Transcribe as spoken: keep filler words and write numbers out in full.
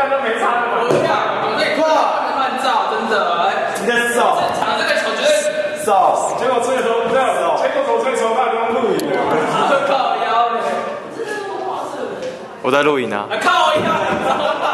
看都没差的嘛。 我靠，我这快慢照，真的。 你的手， 场这个球绝对手，结果吹头这样手，结果手吹头发都录影的。 靠腰嘞。 我在录影啊。 靠腰。